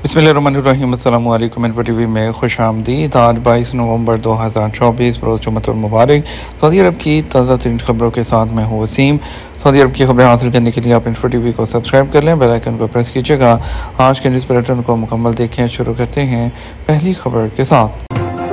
बिस्मिल्लाहिर्रहमानिर्रहीम। अस्सलामु अलैकुम। टीवी में खुश आमदीद। आज 22 नवंबर 2024 रोज़ जुम्मतुल मुबारक। सऊदी अरब की ताज़ा तरीन खबरों के साथ मैं हूँ वसीम। सऊदी अरब की खबरें हासिल करने के लिए आप टीवी को सब्सक्राइब कर लें, बेल आइकन को प्रेस कीजिएगा। आज के न्यूज़ बुलेटिन को मुकम्मल देखें। शुरू करते हैं पहली खबर के साथ।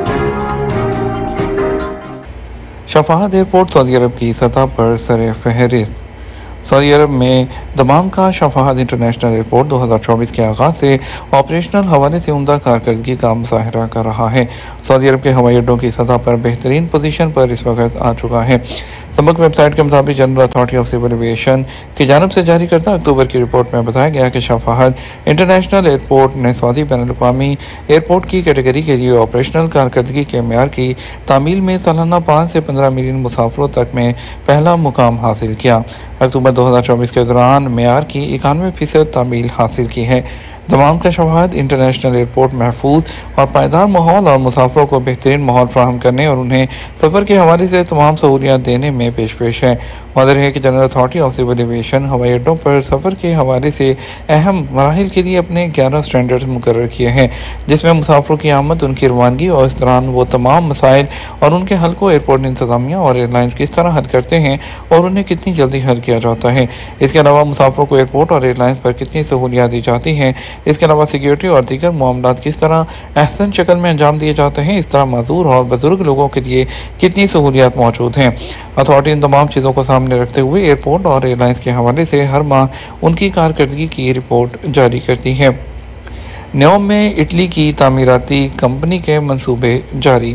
शफाहत एयरपोर्ट सऊदी अरब की सतह पर सर फहरिस्त। सऊदी अरब में दमाम का शफाहत इंटरनेशनल एयरपोर्ट 2024 के आगाज़ से ऑपरेशनल हवाले से उम्दा कारकर्दगी का मुजाहरा कर रहा है। सऊदी अरब के हवाई अड्डों की सतह पर बेहतरीन पोजीशन पर इस वक्त आ चुका है। सबक वेबसाइट के मुताबिक general authority of civil aviation की जानब से जारी करता अक्टूबर की रिपोर्ट में बताया गया कि शफाहत इंटरनेशनल एयरपोर्ट ने सऊदी बैनुल-अक़वामी एयरपोर्ट की कैटेगरी के लिए ऑपरेशनल कारकर्दगी के मेयार की तामील में सालाना 5 से 15 मिलियन मुसाफिरों तक में पहला मुकाम हासिल किया। अक्टूबर 2024 के दौरान मेयार की 91% तामील हासिल की है। दमाम का शफाहत इंटरनेशनल एयरपोर्ट महफूज और पायदार माहौल और मुसाफिरों को बेहतरीन माहौल फराहम करने और उन्हें सफ़र के हवाले से तमाम सहूलियात देने में पेश है। वाज़ेह है कि general authority of civil aviation हवाई अड्डों पर सफ़र के हवाले से अहम मराहिल के लिए अपने 11 स्टैंडर्ड्स मुकर्रर किए हैं, जिसमें मुसाफिरों की आमद, उनकी रवानगी और इस दौरान वो तमाम मसाइल और उनके हल को एयरपोर्ट इंतजामिया और एयरलाइंस किस तरह हल करते हैं और उन्हें कितनी जल्दी हल किया जाता है। इसके अलावा मुसाफिरों को एयरपोर्ट और एयरलाइंस पर कितनी सहूलियात दी जाती हैं। इसके अलावा सिक्योरिटी और दीगर मामलात किस तरह अहसन शक्ल में अंजाम दिए जाते हैं। इस तरह माजूर और बुजुर्ग लोगों के लिए कितनी सहूलियात मौजूद हैं। अथॉरिटी इन तमाम चीज़ों को सामने रखते हुए एयरपोर्ट और एयरलाइंस के हवाले से हर माह उनकी कारकर्दगी की रिपोर्ट जारी करती है। न्योम में इटली की तामीराती कंपनी के मंसूबे जारी।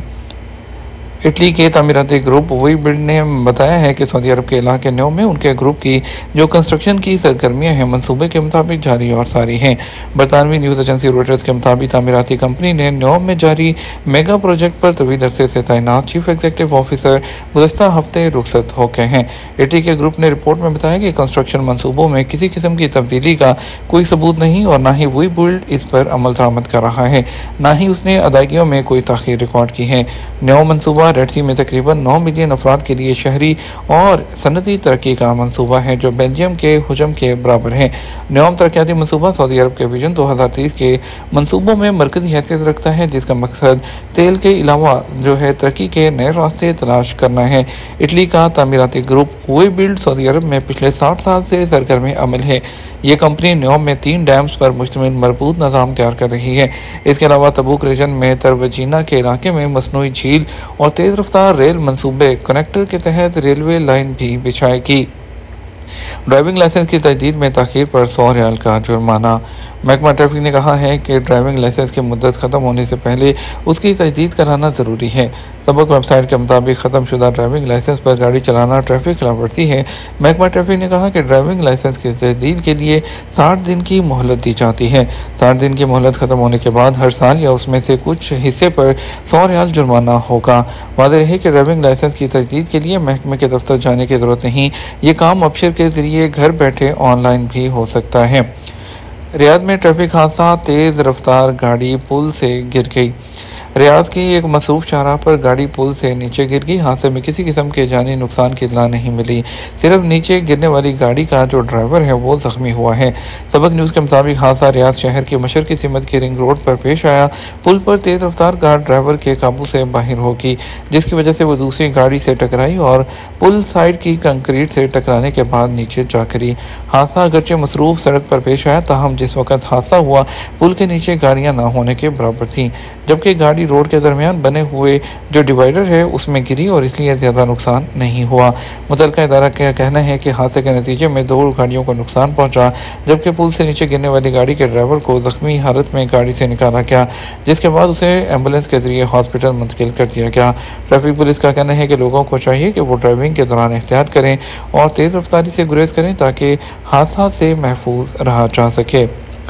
इटली के तामीराती ग्रुप वीबिल्ड ने बताया है कि सऊदी अरब के इलाके न्योम में उनके ग्रुप की जो कंस्ट्रक्शन की सरगर्मियां हैं मंसूबे के मुताबिक जारी और सारी हैं। बरतानवी न्यूज़ एजेंसी रॉयटर्स के मुताबिक तामीराती कंपनी ने न्योम में जारी मेगा प्रोजेक्ट पर तवील अरसे से तैनात चीफ एग्जीक्यूटिव ऑफिसर गुज़श्ता हफ्ते रुखसत हो गए हैं। इटली के ग्रुप ने रिपोर्ट में बताया कि कंस्ट्रक्शन मनसूबों में किसी किस्म की तब्दीली का कोई सबूत नहीं और न ही वीबिल्ड इस पर अमल दरामद कर रहा है, न ही उसने अदायगियों में कोई ताख़ीर रिकॉर्ड की है। न्योम मनसूबा रेड सी में तकरीबन 9 मिलियन अफराद के लिए शहरी और सनती तरक्की का मनसूबा है, जो बेल्जियम के हुजम के बराबर है। न्योम तरक्याती मनसूबा सऊदी अरब के विजन 2030 के मनसूबों में मरकजी हैसियत रखता है, जिसका मकसद तेल के अलावा जो है तरक्की के नए रास्ते तलाश करना है। इटली का तामीराती ग्रुप वीबिल्ड सऊदी अरब में पिछले 60 साल से सरगर्म अमल है। ये कंपनी न्योम में 3 डैम्स पर मुश्तमिल मरबूत निज़ाम तैयार कर रही है। इसके अलावा तबूक रीजन में तरवजीना के इलाके में मसनूई झील और तेज़ रफ्तार रेल मंसूबे कनेक्टर के तहत रेलवे लाइन भी बिछाएगी। ड्राइविंग लाइसेंस की तजदीद में ताख़ीर पर 100 रियाल का जुर्माना। महकमा ट्रैफिक ने कहा है कि ड्राइविंग लाइसेंस की मुद्दत ख़त्म होने से पहले उसकी तजदीद कराना ज़रूरी है। सबक वेबसाइट के मुताबिक ख़त्म शुदा ड्राइविंग लाइसेंस पर गाड़ी चलाना ट्रैफिक खिलाफ वर्जी है। महकमा ट्रैफिक ने कहा कि ड्राइविंग लाइसेंस की तजदीद के लिए 60 दिन की मोहलत दी जाती है। 60 दिन की मोहलत ख़त्म होने के बाद हर साल या उसमें से कुछ हिस्से पर 100 रियाल जुर्माना होगा। वाज़ेह है कि ड्राइविंग लाइसेंस की तजदीद के लिए महकमे के दफ्तर जाने की ज़रूरत नहीं। ये काम अबशर के ज़रिए घर बैठे ऑनलाइन भी हो सकता है। रियाद में ट्रैफिक हादसा, तेज़ रफ्तार गाड़ी पुल से गिर गई। रियाद की एक मसरूफ शाहराह पर गाड़ी पुल से नीचे गिर गई। हादसे में किसी किस्म के जानी नुकसान की इत्तला नहीं मिली। सिर्फ नीचे गिरने वाली गाड़ी का जो ड्राइवर है वो जख्मी हुआ है। सबक न्यूज़ के मुताबिक हादसा रियाद शहर की मशरकी सिमत की रिंग रोड पर पेश आया। पुल पर तेज़ रफ्तार कार ड्राइवर के काबू से बाहर होगी, जिसकी वजह से वो दूसरी गाड़ी से टकराई और पुल साइड की कंक्रीट से टकराने के बाद नीचे जा गिरी। हादसा अगरचे मसरूफ सड़क पर पेश आया, ताहम जिस वक्त हादसा हुआ पुल के नीचे गाड़ियाँ न होने के बराबर थीं, जबकि गाड़ी रोड के दरमियान बने हुए जो डिवाइडर है उसमें गिरी और इसलिए ज़्यादा नुकसान नहीं हुआ। मुतल्लिका इदारा का कहना है कि हादसे के नतीजे में 2 गाड़ियों को नुकसान पहुंचा, जबकि पुल से नीचे गिरने वाली गाड़ी के ड्राइवर को जख्मी हालत में गाड़ी से निकाला गया, जिसके बाद उसे एम्बुलेंस के जरिए हॉस्पिटल मुंतकिल कर दिया गया। ट्रैफिक पुलिस का कहना है कि लोगों को चाहिए कि वो ड्राइविंग के दौरान एहतियात करें और तेज़ रफ्तारी से गुरेज करें ताकि हादसा से महफूज रहा जा सके।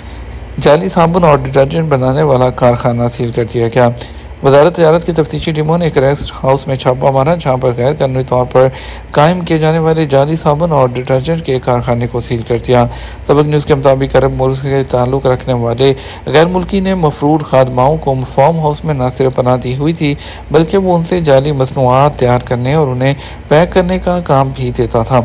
जाली साबुन और डिटर्जेंट बनाने वाला कारखाना सील कर दिया गया। वज़ारत तजारत की तफ्तीशी टीमों ने एक रेस्ट हाउस में छापा मारा, जहाँ पर गैर कानूनी तौर पर कायम किए जाने वाले जाली साबुन और डिटर्जेंट के कारखाने को सील कर दिया। सबक न्यूज़ के मुताबिक अरब मुल्क से ताल्लुक़ रखने वाले गैर मुल्की ने मफरूर खादमाओं को फार्म हाउस में न सिर्फ पनाह दी हुई थी, बल्कि वो उनसे जाली मसनूआत तैयार करने और उन्हें पैक करने का काम भी देता था।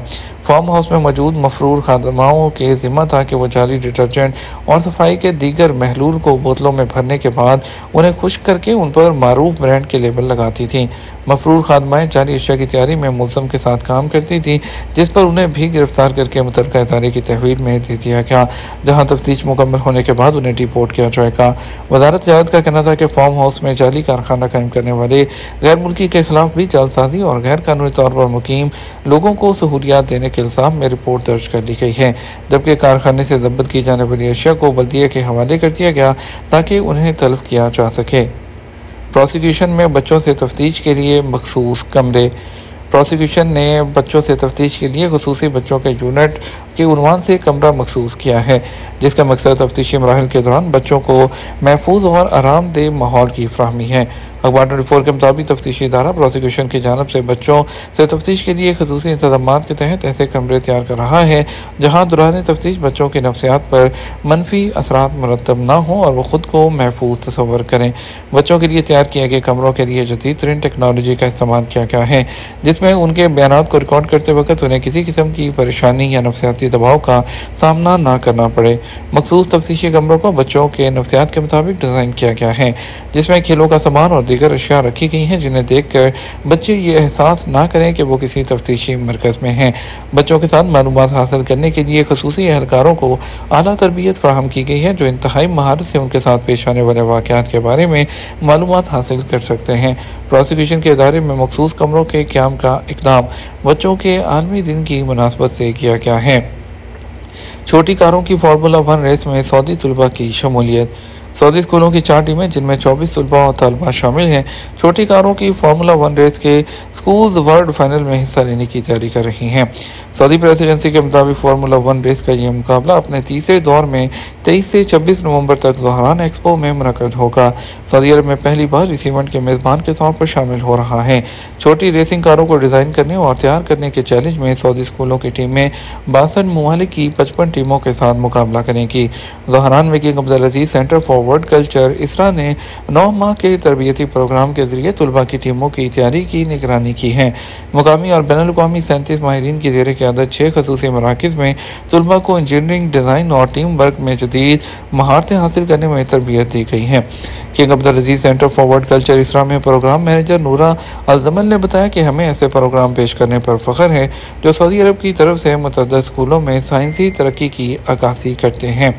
फार्म हाउस में मौजूद मफरूर खादमाओं के जिम्मा था कि वो जाली डिटर्जेंट और सफाई के दीगर महलूल को बोतलों में भरने के बाद उन्हें खुश्क करके उन पर मारूफ ब्रांड के लेबल लगाती थीं। मफरूर खादमाएं जाली अशिया की तैयारी में मुल्ज़म के साथ काम करती थीं, जिस पर उन्हें भी गिरफ्तार करके मुतल्लिका इदारे की तहवील में दे दिया गया, जहाँ तफ्तीश मुकम्मल होने के बाद उन्हें डिपोर्ट किया जाएगा। वजारत तजारत का कहना था कि फार्म हाउस में जाली कारखाना कायम करने वाले गैर मुल्की के खिलाफ भी जालसाजी और गैर कानूनी तौर पर मुकीम लोगों को सहूलियात देने के इल्जाम में रिपोर्ट दर्ज कर ली गई है, जबकि कारखाने से जब्त की जाने वाली अशिया को बल्दिया के हवाले कर दिया गया ताकि उन्हें तलब किया जा सके। प्रोसिक्यूशन में बच्चों से तफ्तीश के लिए मखसूस कमरे। प्रोसिक्यूशन ने बच्चों से तफ्तीश के लिए खुसूसी बच्चों के यूनिट के उन्वान से कमरा मखसूस किया है, जिसका मकसद तफ्तीशी मराहल के दौरान बच्चों को महफूज और आरामदेह माहौल की फराहमी है। अखबार 24 के मुताबिक तफ्तीशी इदारा प्रोसिक्यूशन की जानब से बच्चों से तफ्तीश के लिए खसूसी इंतजाम के तहत ऐसे कमरे तैयार कर रहा है जहाँ दौरान तफ्तीश बच्चों की नफ्सियात पर मनफी असरात मरतब न हों और वो खुद को महफूज तस्वर करें। बच्चों के लिए तैयार किए गए कमरों के लिए जदीद तरीन टेक्नोलॉजी का इस्तेमाल किया गया है, जिसमें उनके बयान को रिकॉर्ड करते वक्त उन्हें किसी किस्म की परेशानी या नफ्सियाती दबाव का सामना न करना पड़े। मखसूस तफ्तीशी कमरों को बच्चों के नफ्सियात के मुताबिक डिज़ाइन किया गया है, जिसमें खेलों का सामान और दीगर अशिया रखी गई हैं, जिन्हें देखकर बच्चे ये एहसास ना करें कि वो किसी तफ्तीशी मरकज़ में हैं। बच्चों के साथ मालूमात हासिल करने के लिए खसूसी एहलकारों को आला तरबियत फराहम की गई है, जो इंतहाई महारत से उनके साथ पेश आने वाले वाक़यात के बारे में मालूमात हासिल कर सकते हैं। प्रोसिक्यूशन के इदारे में मखसूस कमरों के क़याम का इक़दाम बच्चों के आलमी दिन की मुनासबत से किया गया है। छोटी कारों की फार्मूला 1 रेस में सऊदी तलबा की शमूलियत। सऊदी स्कूलों की 4 टीमें, जिनमें 24 तलबा और तलबा शामिल हैं, छोटी कारों की फार्मूला 1 रेस के स्कूल्स वर्ल्ड फाइनल में हिस्सा लेने की तैयारी कर रही हैं। सऊदी प्रेस एजेंसी के मुताबिक फार्मूला 1 रेस का यह मुकाबला अपने तीसरे दौर में 23 से 26 नवंबर तक ज़हरान एक्सपो में मुनक़द होगा। सऊदी अरब में पहली बार इस इवेंट के मेज़बान के तौर पर शामिल हो रहा है। छोटी रेसिंग कारों को डिज़ाइन करने और तैयार करने के चैलेंज में सऊदी स्कूलों की टीमें 62 ममालिक की 55 टीमों के साथ मुकाबला करेंगी। ज़हरान में king Abdul Aziz centre for world culture Ithra ने 9 माह के तरबियती प्रोग्राम के जरिए तलबा की टीमों की तैयारी की निगरानी की है। मुकामी और बैनुल-अक़वामी 37 माहिरीन की ज़ेर क़यादत 6 खसूसी मराकिज़ में तलबा को इंजीनियरिंग, डिज़ाइन और टीम वर्क में जदीद महारतें हासिल करने में तरबियत दी गई है। King Abdul Aziz centre for world culture Ithra में प्रोग्राम मैनेजर नूरा अल-जमल ने बताया कि हमें ऐसे प्रोग्राम पेश करने पर फ़ख्र है जो सऊदी अरब की तरफ से मुतअद्दिद स्कूलों में साइंसी तरक्की की अक्कासी करते हैं।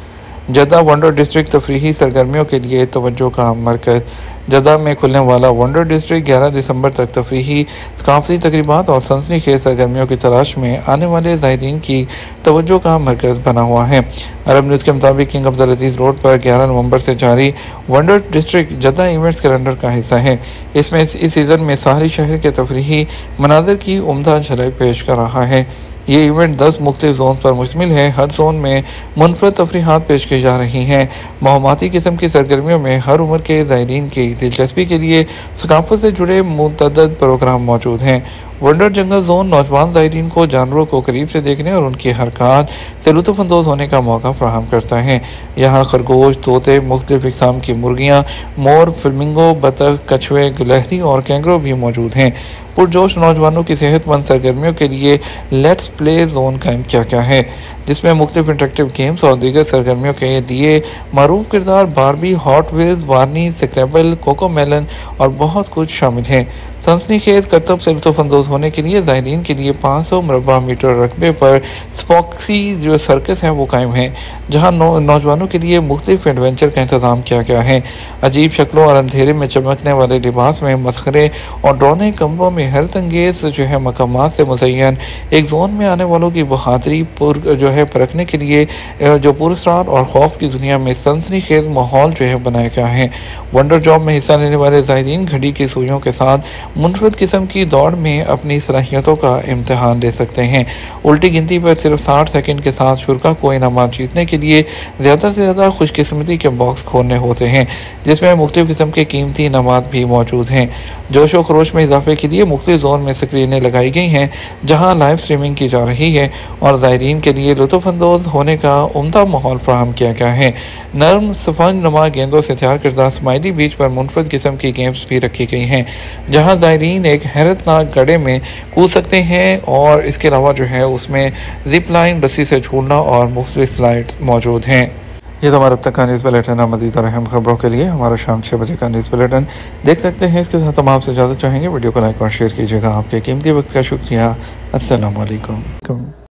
जद्दा वंडर डिस्ट्रिक्ट तफरीही सरगर्मियों के लिए तवज्जो का मरकज़। जद्दा में खुलने वाला वंडर डिस्ट्रिक्ट 11 दिसंबर तक तफरीही, सकाफती तकरीबात और सनसनीखेज सरगर्मियों की तलाश में आने वाले ज़ायरीन की तवज्जो का मरकज़ बना हुआ है। अरब न्यूज़ के मुताबिक किंग अब्दुल अजीज़ रोड पर 11 नवंबर से जारी wonder district Jeddah events calendar का हिस्सा है। इसमें इस सीज़न में साहली शहर के तफरीही मनाज़र की उम्दा झलक पेश कर रहा है। ये इवेंट 10 मुख्तलिफ जोन पर मुश्तमिल है। हर जोन में मुनफरद तफरीहात पेश की जा रही हैं। माहौमाती किस्म की सरगर्मियों में हर उम्र के ज़ायरीन की दिलचस्पी के लिए सकाफत से जुड़े मुतअद्दिद प्रोग्राम मौजूद हैं। वंडर जंगल जोन नौजवान ज़ायरीन को जानवरों को करीब से देखने और उनकी हरकत से लुत्फ़अंदोज़ होने का मौका फराहम करता है। यहाँ खरगोश, तोते, मुख्तलिफ इक़साम की मुर्गियाँ, मोर, फ्लेमिंगो, बतख, कछुए, गिलहरी और कैंगरो भी मौजूद हैं। पुरजोश नौजवानों की सेहतमंद सरगर्मियों के लिए लेट्स प्ले जोन कायम किया गया है, जिसमें मुख्तलिफ इंटरेक्टिव गेम्स और दीगर सरगर्मियों के लिए मरूफ किरदार Barbie, Hot Wheels, Barney, Scrabble, CoComelon और बहुत कुछ शामिल हैं। सनसनीखेज करतब से लुत्फ़अंदोज़ होने के लिए ज़ायरीन के लिए 500 मुरबा मीटर रकबे पर स्पॉक्सी जो सर्कस है वो कायम है, जहाँ नौजवानों के लिए मुख्तलिफ एडवेंचर का इंतज़ाम किया गया है। अजीब शक्लों और अंधेरे में चमकने वाले लिबास में मसखरे और डरौने कमरों में हैरत अंगेज़ मकामात से मुज़य्यन एक जोन में आने वालों की बहादुरी परखने के लिए जो पुरस्कार और खौफ की दुनिया में सनसनीखेज माहौल बनाया गया है। वंडर जॉब में हिस्सा लेने वाले ज़ायरीन घड़ी की सुइयों के साथ मुनफरद किस्म की दौड़ में अपनी सलाहियतों का इम्तहान ले सकते हैं। उल्टी गिनती पर सिर्फ 60 सेकंड के साथ शुरा को इनामात जीतने के लिए ज़्यादा से ज़्यादा खुशकिस्मती के बॉक्स खोलने होते हैं, जिसमें मुख्तलिफ किस्म के कीमती इनामात भी मौजूद हैं। जोश व खरोश में इजाफे के लिए मुख्तलिफ जोन में स्क्रीनें लगाई गई हैं, जहाँ लाइव स्ट्रीमिंग की जा रही है और ज़ायरीन के लिए लुत्फ़अंदोज़ होने का उम्दा माहौल फराहम किया गया है। नरम स्पंज नुमा गेंदों से तैयार करदा स्माइली बीच पर मुनफरद किस्म की गेम्स भी रखी गई हैं, जहां ज़ायरीन एक हैरतनाक गड्ढे में कूद सकते हैं और इसके अलावा जो है उसमें जिप लाइन, रस्सी से झूलना और मुख्तलिफ स्लाइड मौजूद हैं। ये तो हमारा अब तक का न्यूज़ बुलेटिन है। मज़ीद और अहम खबरों के लिए हमारा शाम 6 बजे का न्यूज़ बुलेटिन देख सकते हैं। इसके साथ हम आपसे इजाज़त चाहेंगे। वीडियो को लाइक और शेयर कीजिएगा। आपके कीमती वक्त का शुक्रिया। अस्सलाम वालेकुम।